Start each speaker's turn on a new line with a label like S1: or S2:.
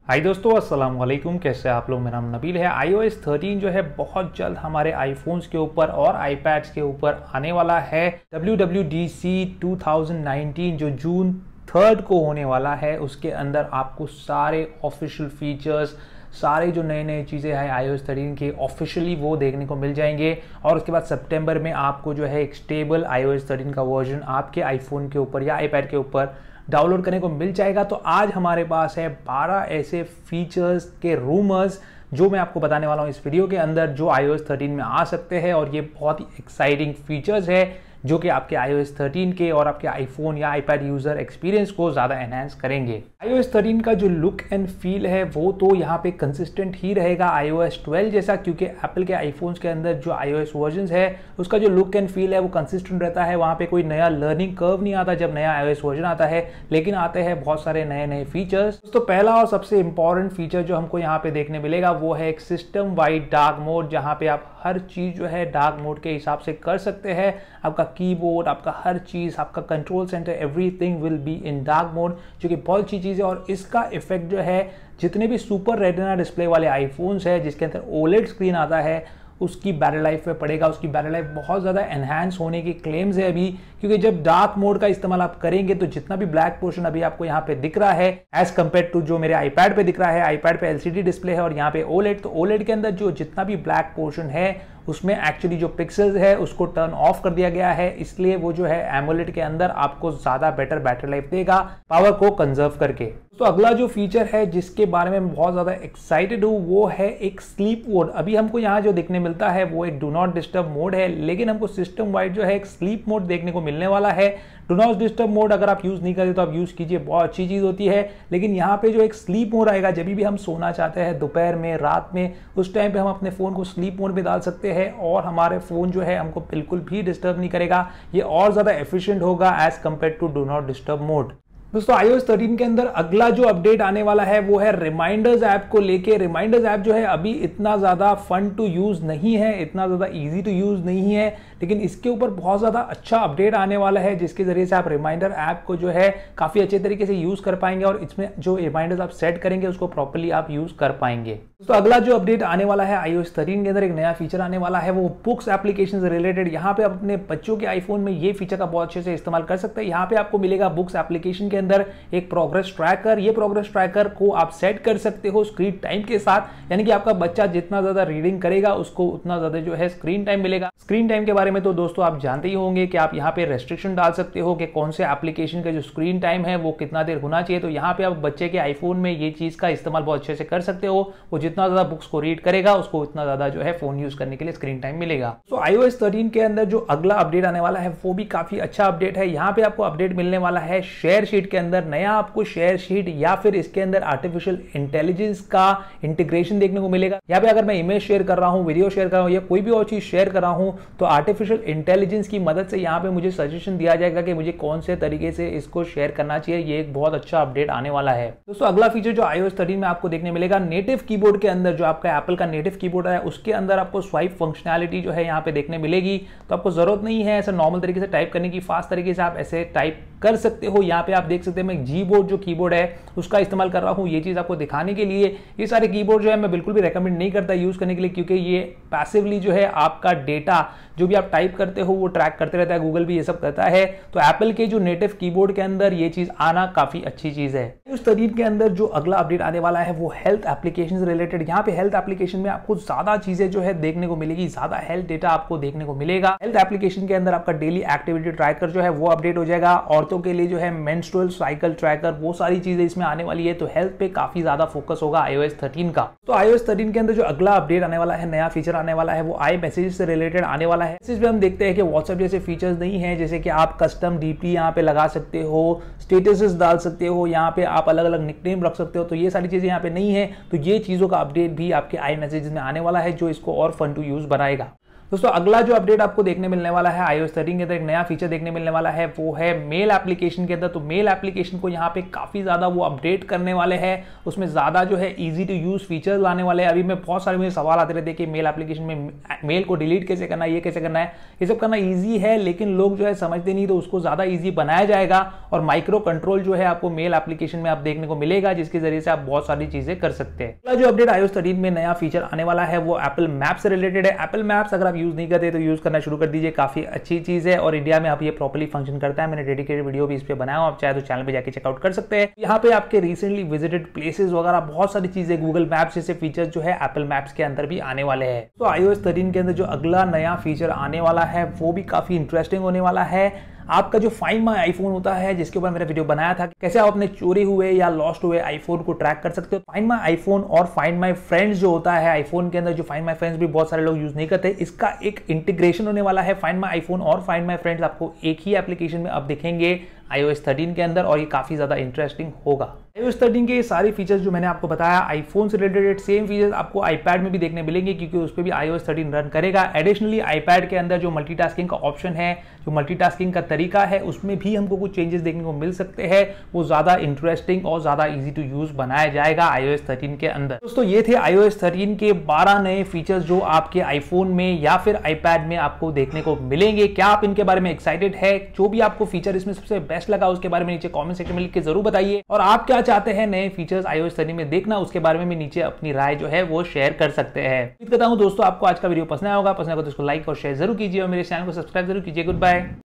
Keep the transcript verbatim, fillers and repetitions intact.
S1: हाय दोस्तों, अस्सलाम वालेकुम। कैसे आप लोग? मेरा नाम नबील है। iOS थर्टीन जो है बहुत जल्द हमारे आईफोन्स के ऊपर और आईपैड्स के ऊपर आने वाला है। W W D C two thousand nineteen जो जून थर्ड को होने वाला है, उसके अंदर आपको सारे ऑफिशियल फीचर्स, सारे जो नए नए चीज़ें हैं iOS थर्टीन के ऑफिशियली वो देखने को मिल जाएंगे। और उसके बाद सितंबर में आपको जो है एक स्टेबल iOS थर्टीन का वर्जन आपके आईफोन के ऊपर या आईपैड के ऊपर डाउनलोड करने को मिल जाएगा। तो आज हमारे पास है बारह ऐसे फीचर्स के रूमर्स जो मैं आपको बताने वाला हूं इस वीडियो के अंदर, जो iOS थर्टीन में आ सकते हैं। और ये बहुत ही एक्साइटिंग फीचर्स है जो कि आपके iOS थर्टीन के और आपके आईफोन या आईपैड यूजर एक्सपीरियंस को ज़्यादा एनहांस करेंगे। iOS थर्टीन का जो लुक एंड फील है वो तो यहाँ पे कंसिस्टेंट ही रहेगा iOS ट्वेल्व जैसा, क्योंकि एप्पल के आईफोन्स के अंदर जो iOS वर्जन है उसका जो लुक एंड फील है वो कंसिस्टेंट रहता है। वहाँ पे कोई नया लर्निंग कर्व नहीं आता जब नया iOS वर्जन आता है, लेकिन आते हैं बहुत सारे नए नए फीचर्स। तो पहला और सबसे इंपॉर्टेंट फीचर जो हमको यहाँ पे देखने मिलेगा वो है एक सिस्टम वाइड डार्क मोड, जहाँ पे आप हर चीज़ जो है डार्क मोड के हिसाब से कर सकते हैं। आपका कीबोर्ड, आपका हर चीज़, आपका control centre, everything will be in dark mode, जो कि बहुत अच्छी चीज़ है। और इसका इफेक्ट जो है जितने भी सुपर रेटिना डिस्प्ले वाले आईफोन्स है जिसके अंदर ओलेड स्क्रीन आता है उसकी बैटरी लाइफ पे पड़ेगा। उसकी बैटरी लाइफ बहुत ज़्यादा एनहांस होने की क्लेम्स है अभी, क्योंकि जब डार्क मोड का इस्तेमाल आप करेंगे तो जितना भी ब्लैक पोर्शन अभी आपको यहाँ पे दिख रहा है एज कम्पेयर टू जो मेरे आईपैड पे दिख रहा है, आईपैड पे एलसीडी डिस्प्ले है और यहाँ पे ओलेड, तो ओलेड के अंदर जो जितना भी ब्लैक पोर्शन है उसमें एक्चुअली जो पिक्सल्स है उसको टर्न ऑफ कर दिया गया है, इसलिए वो जो है एमोलेड के अंदर आपको ज़्यादा बेटर बैटरी लाइफ देगा पावर को कंजर्व करके। तो अगला जो फीचर है जिसके बारे में मैं बहुत ज़्यादा एक्साइटेड हूँ वो है एक स्लीप मोड। अभी हमको यहाँ जो देखने मिलता है वो एक डू नॉट डिस्टर्ब मोड है, लेकिन हमको सिस्टम वाइड जो है एक स्लीप मोड देखने को मिलने वाला है। डू नॉट डिस्टर्ब मोड अगर आप यूज़ नहीं करते तो आप यूज़ कीजिए, बहुत अच्छी चीज़ होती है। लेकिन यहाँ पे जो एक स्लीप मोड आएगा, जब भी हम सोना चाहते हैं दोपहर में, रात में, उस टाइम पे हम अपने फ़ोन को स्लीप मोड में डाल सकते हैं और हमारे फ़ोन जो है हमको बिल्कुल भी डिस्टर्ब नहीं करेगा। ये और ज़्यादा एफिशिएंट होगा as compared to do not disturb mode. दोस्तों iOS थर्टीन के अंदर अगला जो अपडेट आने वाला है वो है रिमाइंडर्स ऐप को लेके। रिमाइंडर्स ऐप जो है अभी इतना ज़्यादा फन टू यूज़ नहीं है, इतना ज़्यादा इजी टू यूज़ नहीं है, लेकिन इसके ऊपर बहुत ज़्यादा अच्छा अपडेट आने वाला है जिसके ज़रिए से आप रिमाइंडर ऐप को जो है काफ़ी अच्छे तरीके से यूज़ कर पाएंगे और इसमें जो रिमाइंडर्स आप सेट करेंगे उसको प्रॉपर्ली आप यूज़ कर पाएंगे। तो अगला जो अपडेट आने वाला है iOS थर्टीन के अंदर एक नया फीचर आने वाला है वो बुक्स एप्लीकेशन से रिलेटेड। यहाँ पे आप अपने बच्चों के आईफोन में ये फीचर का बहुत अच्छे से इस्तेमाल कर सकते हैं। यहाँ पे आपको मिलेगा बुक्स एप्लीकेशन के अंदर एक प्रोग्रेस ट्रैकर। ये प्रोग्रेस ट्रैकर को आप सेट कर सकते हो स्क्रीन टाइम के साथ, यानी कि आपका बच्चा जितना ज्यादा रीडिंग करेगा उसको उतना ज्यादा जो है स्क्रीन टाइम मिलेगा। स्क्रीन टाइम के बारे में तो दोस्तों आप जानते ही होंगे कि आप यहाँ पे रेस्ट्रिक्शन डाल सकते हो कि कौन से एप्लीकेशन का जो स्क्रीन टाइम है वो कितना देर होना चाहिए। तो यहाँ पे आप बच्चे के आईफोन में ये चीज का इस्तेमाल बहुत अच्छे से कर सकते हो। वो जितना ज्यादा बुक्स को रीड करेगा उसको उतना ज्यादा जो है फोन यूज करने के लिए स्क्रीन टाइम मिलेगा। तो iOS थर्टीन के अंदर जो अगला अपडेट आने वाला है वो भी काफी अच्छा अपडेट है। यहाँ पे आपको अपडेट मिलने वाला है शेयर शीट के अंदर। नया आपको शेयर शीट या फिर इसके अंदर आर्टिफिशियल इंटेलिजेंस का इंटीग्रेशन देखने को मिलेगा। यहाँ पे अगर मैं इमेज शेयर कर रहा हूँ, वीडियो शेयर कर रहा हूँ या कोई भी और चीज शेयर कर रहा हूँ तो आर्टिफिशियल इंटेलिजेंस की मदद से यहाँ पे मुझे सजेशन दिया जाएगा कि मुझे कौन से तरीके से इसको शेयर करना चाहिए। ये एक बहुत अच्छा अपडेट आने वाला है। दोस्तों अगला फीचर जो iOS थर्टीन में आपको देखने मिलेगा, नेटिव कीबोर्ड के अंदर जो आपका एप्पल का नेटिव कीबोर्ड है उसके अंदर आपको स्वाइप फंक्शनैलिटी जो है यहाँ पे देखने मिलेगी। तो आपको जरूरत नहीं है ऐसा नॉर्मल तरीके से टाइप करने की, फास्ट तरीके से आप ऐसे टाइप कर सकते हो। यहाँ पे आप देख सकते हैं मैं जी बोर्ड जो कीबोर्ड है उसका इस्तेमाल कर रहा हूँ ये चीज आपको दिखाने के लिए। ये सारे कीबोर्ड जो है मैं बिल्कुल भी रेकमेंड नहीं करता यूज करने के लिए, क्योंकि ये पैसिवली जो है आपका डेटा जो भी आप टाइप करते हो वो ट्रैक करते रहता है, गूगल भी ये सब करता है। तो एप्पल के जो नेटिव कीबोर्ड के अंदर ये चीज आना काफी अच्छी चीज है। इस तरीके के अंदर जो अगला अपडेट आने वाला है वो हेल्थ एप्लीकेशन रिलेटेड। यहाँ पे हेल्थ एप्लीकेशन में आपको ज्यादा चीजें जो है देखने को मिलेगी, ज्यादा हेल्थ डेटा आपको देखने को मिलेगा। हेल्थ एप्लीकेशन के अंदर आपका डेली एक्टिविटी ट्रैकर जो है वो अपडेट हो जाएगा। औरतों के लिए जो है मेंस्ट्रुअल साइकिल ट्रैकर, वो सारी चीजें इसमें आने वाली है। तो हेल्थ पे काफी ज्यादा फोकस होगा iOS थर्टीन का। तो iOS थर्टीन के अंदर जो अगला अपडेट आने वाला है, नया फीचर आने वाला है वो आई मैसेज से रिलेटेड आने वाला है। मैसेज में हम देखते हैं कि व्हाट्सएप जैसे फीचर्स नहीं है, जैसे कि आप कस्टम डीपी यहाँ पे लगा सकते हो, स्टेटसेस डाल सकते हो, यहाँ पे आप अलग अलग निकनेम रख सकते हो। तो ये सारी चीजें यहाँ पे नहीं है। तो ये चीजों का अपडेट भी आपके आई मैसेज में आने वाला है जो इसको और फन टू यूज बनाएगा। दोस्तों अगला जो अपडेट आपको देखने मिलने वाला है iOS थर्टीन के अंदर, एक नया फीचर देखने मिलने वाला है, वो है मेल एप्लीकेशन के अंदर। तो मेल एप्लीकेशन को यहाँ पे काफी ज्यादा वो अपडेट करने वाले हैं, उसमें ज्यादा जो है इजी टू यूज फीचर्स लाने वाले हैं। अभी में बहुत सारे मुझे सवाल आते रहते हैं कि मेल एप्लीकेशन में मेल को डिलीट कैसे करना है, ये कैसे करना है। ये सब करना ईजी है, लेकिन लोग जो है समझते नहीं, तो उसको ज्यादा ईजी बनाया जाएगा और माइक्रो कंट्रोल जो है आपको मेल एप्लीकेशन में आप देखने को मिलेगा, जिसके जरिए से आप बहुत सारी चीजें कर सकते हैं। अगला जो अपडेट iOS थर्टीन में नया फीचर आने वाला है वो एप्पल मैप से रिलेटेड है। एप्पल मैप्स अगर आप यूज नहीं करते तो यूज करना शुरू कर दीजिए, काफी अच्छी चीज है और इंडिया में आप ये प्रॉपर्ली फंक्शन करता है। मैंने डेडिकेटेड वीडियो भी इस पे बनाया, आप चाहे तो चैनल पे जाके चेकआउट कर सकते हैं। यहाँ पे आपके रिसेंटली विजिटेड प्लेसेस वगैरह बहुत सारी चीजें, गूगल मैप्स जैसे फीचर जो है एप्पल मैप्स के अंदर भी आने वाले हैं। तो iOS थर्टीन के अंदर जो अगला नया फीचर आने वाला है वो भी काफी इंटरेस्टिंग होने वाला है। आपका जो फाइंड माई आईफोन होता है, जिसके ऊपर मेरा वीडियो बनाया था, कैसे आप अपने चोरी हुए या लॉस्ट हुए आईफोन को ट्रैक कर सकते हो। फाइंड माई आईफोन और फाइंड माई फ्रेंड्स जो होता है आईफोन के अंदर, जो फाइंड माई फ्रेंड्स भी बहुत सारे लोग यूज नहीं करते, इसका एक इंटीग्रेशन होने वाला है। फाइंड माई आईफोन और फाइंड माई फ्रेंड्स आपको एक ही एप्लीकेशन में अब दिखेंगे iOS थर्टीन के अंदर, और ये काफी ज्यादा इंटरेस्टिंग होगा। iOS थर्टीन के ये सारे फीचर्स जो मैंने आपको बताया आईफोन से रिलेटेड, सेम फीचर्स आपको आईपैड में भी देखने मिलेंगे, क्योंकि उस पर भी iOS थर्टीन रन करेगा। एडिशनली आईपैड के अंदर जो मल्टीटास्किंग का ऑप्शन है, जो मल्टीटास्किंग का तरीका है, उसमें भी हमको कुछ चेंजेस देखने को मिल सकते हैं। वो ज्यादा इंटरेस्टिंग और ज्यादा इजी टू यूज बनाया जाएगा iOS थर्टीन के अंदर। दोस्तों ये थे iOS थर्टीन के बारह नए फीचर्स जो आपके आईफोन में या फिर आईपैड में आपको देखने को मिलेंगे। क्या आप इनके बारे में एक्साइटेड है? जो भी आपको फीचर इसमें सबसे बेस्ट लगा उसके बारे में नीचे कमेंट सेक्शन में लिख के जरूर बताइए, और आप क्या चाहते हैं नए फीचर्स iOS थर्टीन में देखना, उसके बारे में भी नीचे अपनी राय जो है वो शेयर कर सकते हैं। उम्मीद करता हूं दोस्तों आपको आज का वीडियो पसंद आया होगा। पसंद आया तो इसको लाइक और शेयर जरूर कीजिए और मेरे चैनल को सब्सक्राइब जरूर कीजिए। Good bye.